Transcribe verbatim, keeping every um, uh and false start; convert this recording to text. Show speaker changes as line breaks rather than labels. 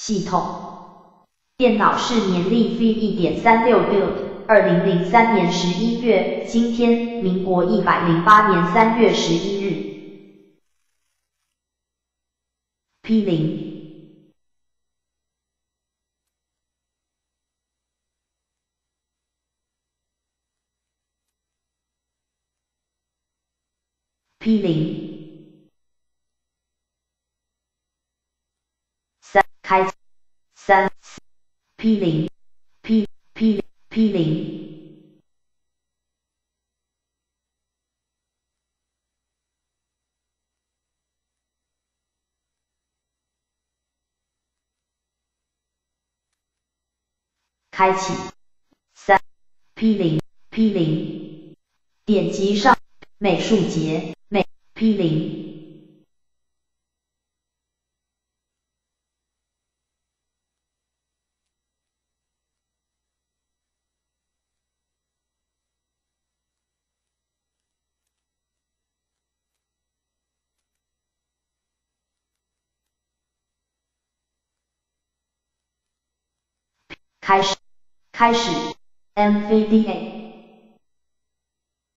系统。电脑是年历 V 一点三六 build， 二零零三年十一月，今天民国一百零八年三月十一日。P 零。P 零。三开三 P 零 P P P 零。开启三 P 零 P 零。点击上美术节美 P 零。开始开始 M V D A。